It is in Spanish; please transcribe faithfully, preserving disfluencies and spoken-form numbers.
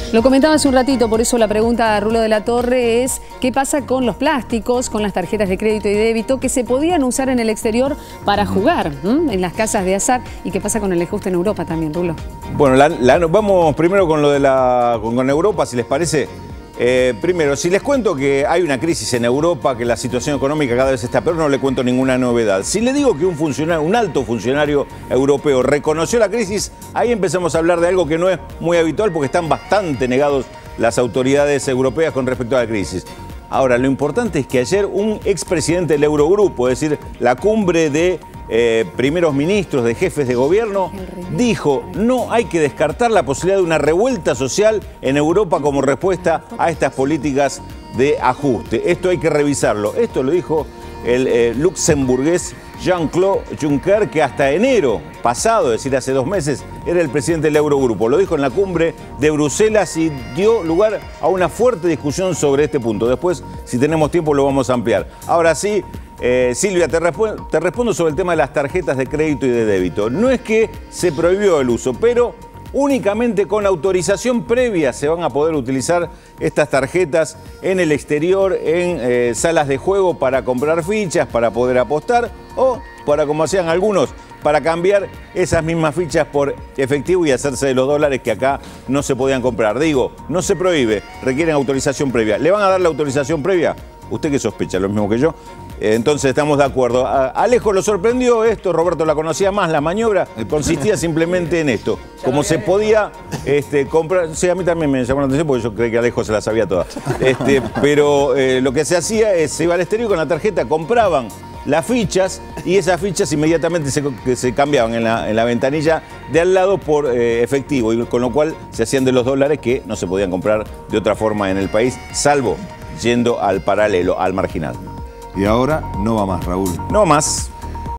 Lo comentaba hace un ratito, por eso la pregunta a Rulo de la Torre es ¿qué pasa con los plásticos, con las tarjetas de crédito y débito que se podían usar en el exterior para jugar ¿m? en las casas de azar? ¿Y qué pasa con el ajuste en Europa también, Rulo? Bueno, la, la, vamos primero con lo de la con, con Europa, si les parece. Eh, primero, si les cuento que hay una crisis en Europa, que la situación económica cada vez está peor, no le cuento ninguna novedad. Si le digo que un funcionario, un alto funcionario europeo reconoció la crisis, ahí empezamos a hablar de algo que no es muy habitual porque están bastante negados las autoridades europeas con respecto a la crisis. Ahora, lo importante es que ayer un expresidente del Eurogrupo, es decir, la cumbre de eh, primeros ministros, de jefes de gobierno, dijo no hay que descartar la posibilidad de una revuelta social en Europa como respuesta a estas políticas de ajuste. Esto hay que revisarlo. Esto lo dijo el eh, luxemburgués Jean-Claude Juncker, que hasta enero pasado, es decir, hace dos meses, era el presidente del Eurogrupo. Lo dijo en la cumbre de Bruselas y dio lugar a una fuerte discusión sobre este punto. Después, si tenemos tiempo, lo vamos a ampliar. Ahora sí, eh, Silvia, te, resp te respondo sobre el tema de las tarjetas de crédito y de débito. No es que se prohibió el uso, pero únicamente con autorización previa se van a poder utilizar estas tarjetas en el exterior, en eh, salas de juego para comprar fichas, para poder apostar o para, como hacían algunos, para cambiar esas mismas fichas por efectivo y hacerse de los dólares que acá no se podían comprar. Digo, no se prohíbe, requieren autorización previa. ¿Le van a dar la autorización previa? ¿Usted qué sospecha? Lo mismo que yo. Entonces estamos de acuerdo. A Alejo lo sorprendió esto, Roberto la conocía más, la maniobra consistía simplemente en esto. Como se podía este, comprar, sí, a mí también me llamó la atención porque yo creí que Alejo se la sabía toda. Este, pero eh, lo que se hacía es, se iba al exterior con la tarjeta, compraban las fichas y esas fichas inmediatamente se, se cambiaban en la, en la ventanilla de al lado por eh, efectivo, y con lo cual se hacían de los dólares que no se podían comprar de otra forma en el país, salvo yendo al paralelo, al marginal. Y ahora no va más, Raúl. No más.